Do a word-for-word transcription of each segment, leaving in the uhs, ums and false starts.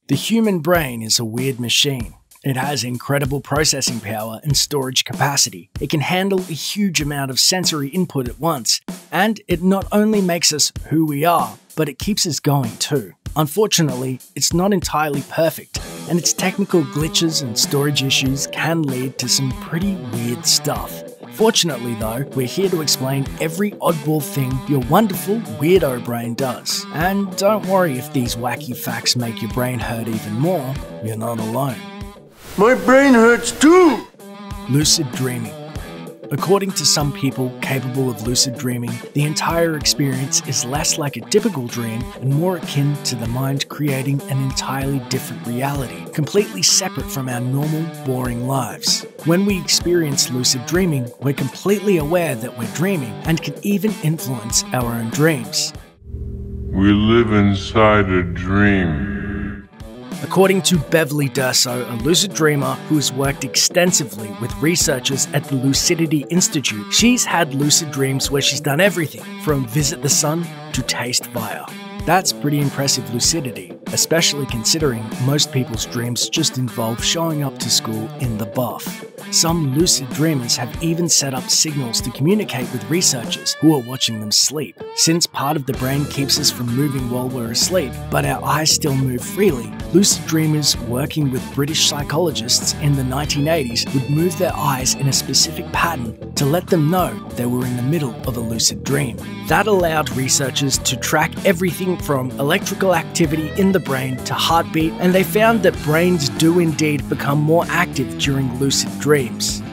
The human brain is a weird machine. It has incredible processing power and storage capacity. It can handle a huge amount of sensory input at once, and it not only makes us who we are, but it keeps us going too. Unfortunately, it's not entirely perfect, and its technical glitches and storage issues can lead to some pretty weird stuff. Fortunately though, we're here to explain every oddball thing your wonderful weirdo brain does. And don't worry if these wacky facts make your brain hurt even more, you're not alone. My brain hurts too! Lucid dreaming. According to some people capable of lucid dreaming, the entire experience is less like a typical dream and more akin to the mind creating an entirely different reality, completely separate from our normal, boring lives. When we experience lucid dreaming, we're completely aware that we're dreaming and can even influence our own dreams. We live inside a dream. According to Beverly Durso, a lucid dreamer who has worked extensively with researchers at the Lucidity Institute, she's had lucid dreams where she's done everything from visit the sun to taste fire. That's pretty impressive lucidity, especially considering most people's dreams just involve showing up to school in the buff. Some lucid dreamers have even set up signals to communicate with researchers who are watching them sleep. Since part of the brain keeps us from moving while we're asleep, but our eyes still move freely, lucid dreamers working with British psychologists in the nineteen eighties would move their eyes in a specific pattern to let them know they were in the middle of a lucid dream. That allowed researchers to track everything from electrical activity in the brain to heartbeat, and they found that brains do indeed become more active during lucid dreams.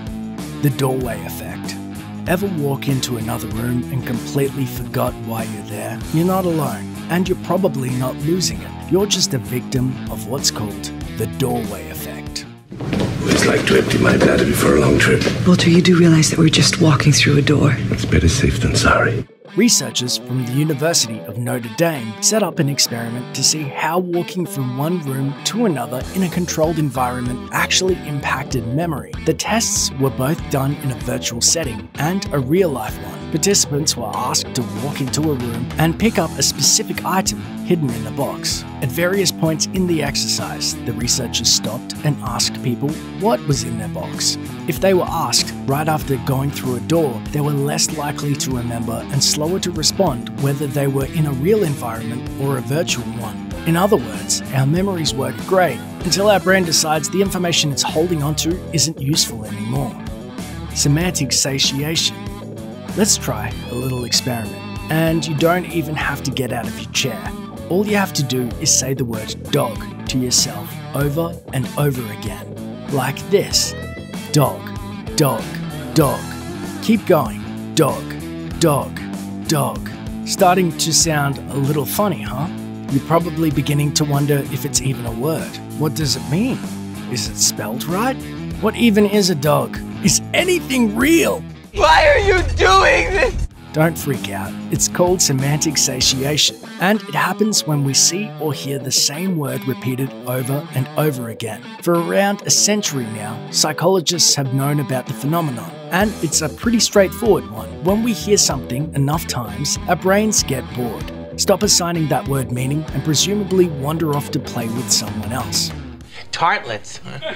The doorway effect. Ever walk into another room and completely forgot why you're there? You're not alone, and you're probably not losing it. You're just a victim of what's called the doorway effect. It's like to empty my bladder before a long trip. Walter, you do realize that we're just walking through a door. It's better safe than sorry. Researchers from the University of Notre Dame set up an experiment to see how walking from one room to another in a controlled environment actually impacted memory. The tests were both done in a virtual setting and a real-life one. Participants were asked to walk into a room and pick up a specific item hidden in the box. At various points in the exercise, the researchers stopped and asked people what was in their box. If they were asked right after going through a door, they were less likely to remember and slower to respond whether they were in a real environment or a virtual one. In other words, our memories work great until our brain decides the information it's holding onto isn't useful anymore. Semantic satiation. Let's try a little experiment, and you don't even have to get out of your chair. All you have to do is say the word dog to yourself over and over again, like this. Dog, dog, dog. Keep going. Dog, dog, dog. Starting to sound a little funny, huh? You're probably beginning to wonder if it's even a word. What does it mean? Is it spelled right? What even is a dog? Is anything real? Why are you doing this? Don't freak out. It's called semantic satiation, and it happens when we see or hear the same word repeated over and over again. For around a century now, psychologists have known about the phenomenon, and it's a pretty straightforward one. When we hear something enough times, our brains get bored, stop assigning that word meaning, and presumably wander off to play with someone else. Tartlets.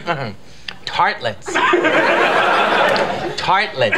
Tartlets. Tartlets.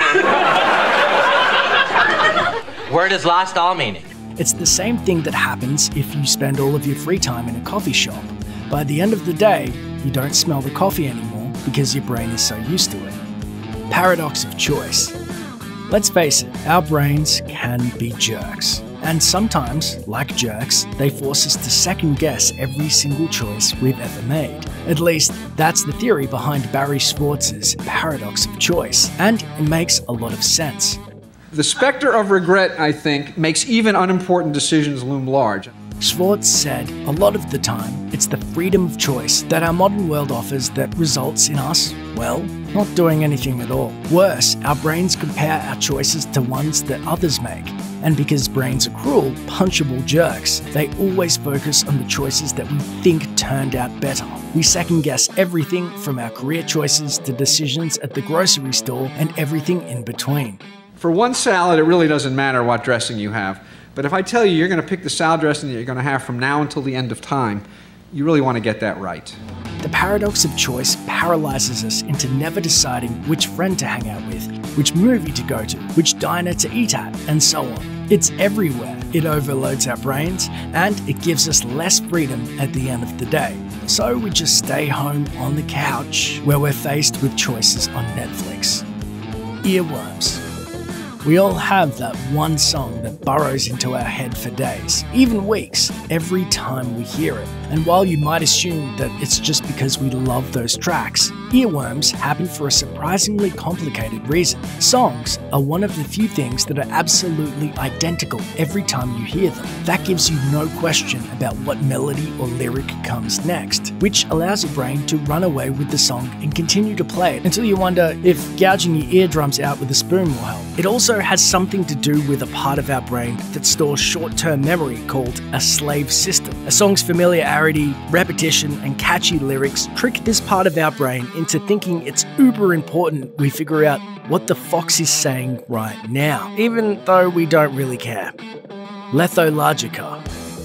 Word has lost all meaning. It's the same thing that happens if you spend all of your free time in a coffee shop. By the end of the day, you don't smell the coffee anymore because your brain is so used to it. Paradox of choice. Let's face it, our brains can be jerks. And sometimes, like jerks, they force us to second guess every single choice we've ever made. At least, that's the theory behind Barry Schwartz's paradox of choice, and it makes a lot of sense. The specter of regret, I think, makes even unimportant decisions loom large. Schwartz said, a lot of the time, it's the freedom of choice that our modern world offers that results in us, well, not doing anything at all. Worse, our brains compare our choices to ones that others make. And because brains are cruel, punchable jerks, they always focus on the choices that we think turned out better. We second guess everything from our career choices to decisions at the grocery store and everything in between. For one salad, it really doesn't matter what dressing you have. But if I tell you you're going to pick the salad dressing that you're going to have from now until the end of time, You really want to get that right. The paradox of choice paralyzes us into never deciding which friend to hang out with, which movie to go to, which diner to eat at, and so on. It's everywhere. It overloads our brains, and it gives us less freedom at the end of the day. So we just stay home on the couch, where we're faced with choices on Netflix. Earworms. We all have that one song that burrows into our head for days, even weeks, every time we hear it. And while you might assume that it's just because we love those tracks, earworms happen for a surprisingly complicated reason. Songs are one of the few things that are absolutely identical every time you hear them. That gives you no question about what melody or lyric comes next, which allows your brain to run away with the song and continue to play it until you wonder if gouging your eardrums out with a spoon will help. It also has something to do with a part of our brain that stores short-term memory called a slave system. A song's familiarity, repetition, and catchy lyrics trick this part of our brain into thinking it's uber important we figure out what the fox is saying right now, even though we don't really care. Lethologica.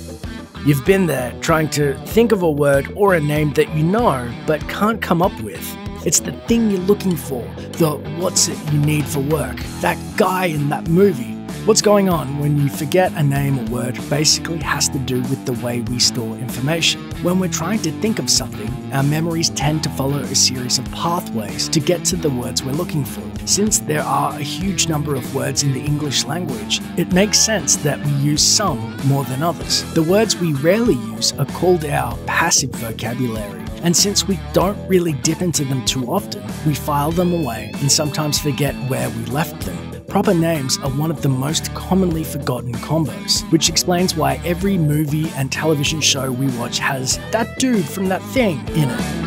You've been there trying to think of a word or a name that you know but can't come up with. It's the thing you're looking for, the what's it you need for work, that guy in that movie. What's going on when you forget a name or word basically has to do with the way we store information. When we're trying to think of something, our memories tend to follow a series of pathways to get to the words we're looking for. Since there are a huge number of words in the English language, it makes sense that we use some more than others. The words we rarely use are called our passive vocabulary. And since we don't really dip into them too often, we file them away and sometimes forget where we left them. Proper names are one of the most commonly forgotten combos, which explains why every movie and television show we watch has that dude from that thing in it.